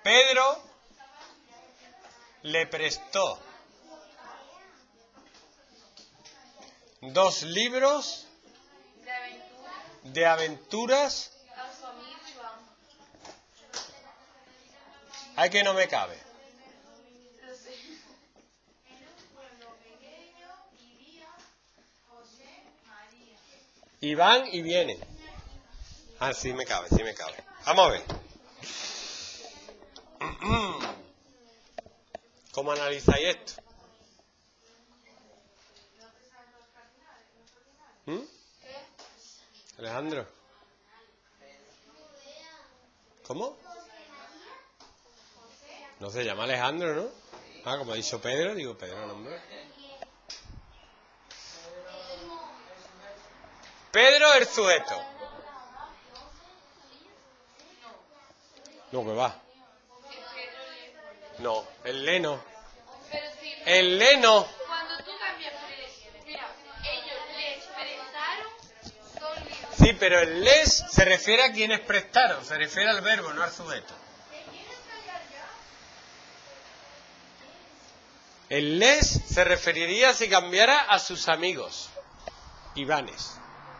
Pedro le prestó 2 libros de aventuras. Ay, que no me cabe. Y van y vienen. Ah, sí me cabe, sí me cabe. Vamos a ver. ¿Cómo analizáis esto? Alejandro. ¿Cómo? No se llama Alejandro, ¿no? Ah, como ha dicho Pedro, digo Pedro, nombre. Pedro el sujeto. No, que va. No, el leno. El leno. Cuando tú cambias por el... Mira, ellos les prestaron 2 libros. Sí, pero el les se refiere a quienes prestaron, se refiere al verbo, no al sujeto. El les se referiría si cambiara a sus amigos, Ivanes.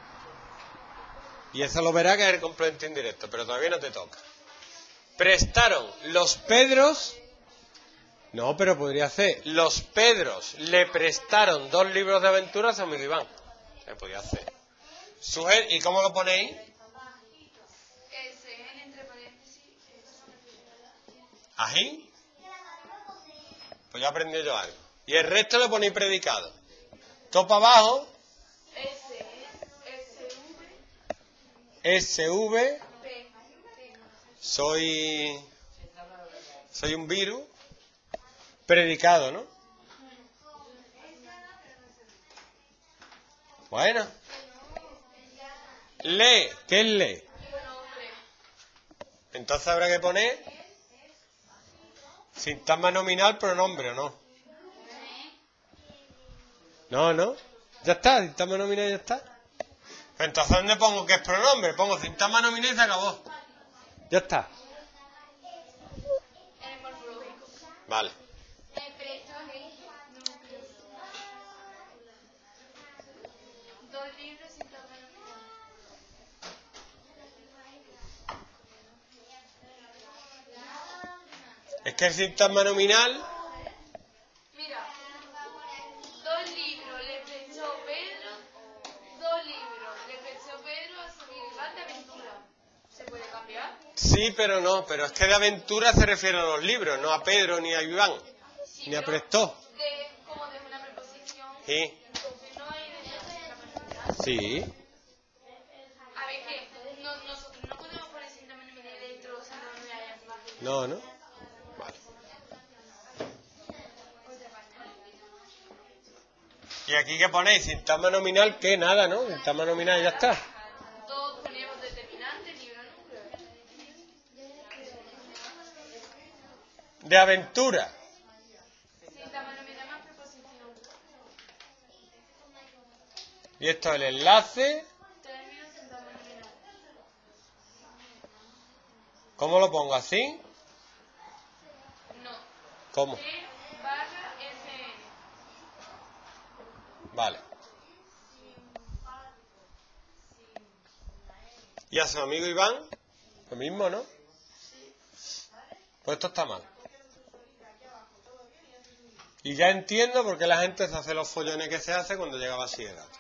Y eso lo verá que es el complemento indirecto, pero todavía no te toca. Prestaron los Pedros. No, pero podría ser. Los Pedros le prestaron 2 libros de aventuras a su amigo Iván. Se podría hacer. ¿Y cómo lo ponéis? SN entre paréntesis. ¿Ají? Pues ya aprendí yo algo. Y el resto lo ponéis predicado. Todo para abajo. SV. Soy un virus. Predicado, ¿no? Bueno. Lee. ¿Qué es lee? Entonces habrá que poner sintagma nominal, pronombre, ¿o no? No. Ya está, sintagma nominal ya está. Entonces, ¿dónde pongo que es pronombre? Pongo sintagma nominal y se acabó. Ya está. Vale. Es que el sintagma nominal... Mira, 2 libros le prestó Pedro, 2 libros le prestó Pedro a su amigo Iván de aventura. ¿Se puede cambiar? Sí, pero no, pero es que de aventura se refiere a los libros, no a Pedro ni a Iván, Sí, ni a prestó. Como de una preposición. Sí. Entonces no hay de... Sí. A ver, que nosotros no podemos poner sintagma nominal dentro, si no hay más. No. Vale. ¿Y aquí qué ponéis? Sintagma nominal, ¿qué? Nada, ¿no? Sintagma nominal ya está. Todos ponemos determinante, libro, número. De aventura. Sintagma nominal más preposición. Y esto es el enlace. Término, sintagma nominal. ¿Cómo lo pongo? ¿Así? No. ¿Cómo? T/FN. Vale. ¿Y a su amigo Iván? Lo mismo, ¿no? Pues esto está mal. Y ya entiendo por qué la gente se hace los follones que se hace cuando llega a bachillerato.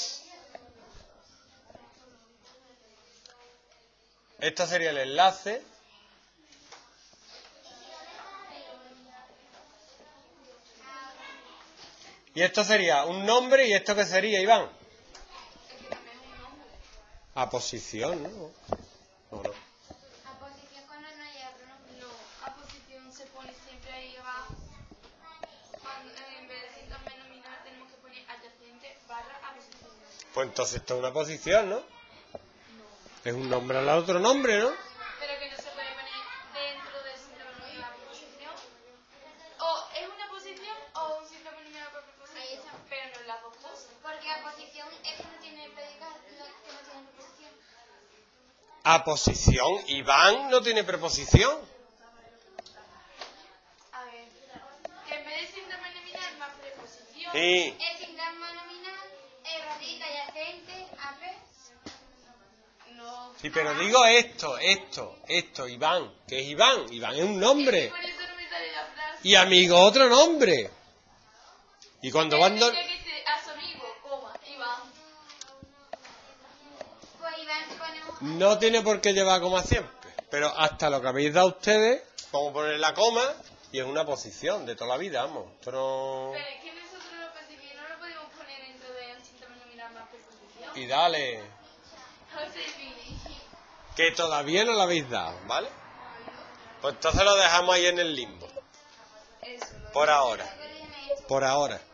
Esto sería el enlace. Y esto sería un nombre, ¿y esto qué sería, Iván? Aposición, ¿no? No. Aposición cuando no hay pronombre. No, aposición se pone siempre ahí abajo. Cuando, en vez de sintagma nominal tenemos que poner adyacente / aposición. Pues entonces esto es una posición, ¿no? Es un nombre al otro nombre, ¿no? Pero que no se puede poner dentro del sintagma nominal preposición. O es una posición o un sintagma nominal por preposición. Pero no las dos cosas. Porque aposición es que no tiene predicado, que no tiene preposición. Aposición. Iván no tiene preposición. Sí. El sintagma nominal es radica yacente, AP. No. Sí, pero digo esto, Iván. ¿Qué es Iván? Iván es un nombre. Por eso no me sale la frase. Y amigo otro nombre. Y cuando van... Tendría que ser a su amigo, coma, Iván. Pues Iván ponemos... No tiene por qué llevar coma siempre. Pero hasta lo que habéis dado ustedes, vamos a poner la coma y es una posición de toda la vida, vamos. Esto no... Pero es que nosotros lo pensé que no lo podemos poner dentro de un síntoma nominal más preposición. Y dale. Josefini. Que todavía no lo habéis dado, ¿vale? Pues entonces lo dejamos ahí en el limbo. Eso. Por ahora. Pero déjame esto. Por ahora.